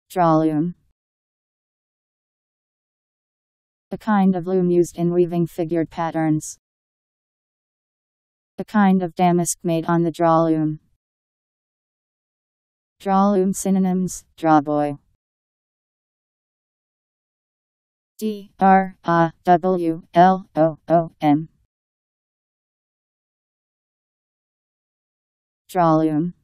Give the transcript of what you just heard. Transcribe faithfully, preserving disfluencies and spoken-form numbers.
Drawloom. A kind of loom used in weaving figured patterns. A kind of damask made on the drawloom. Drawloom synonyms: drawboy. D R A W L O O M. Drawloom.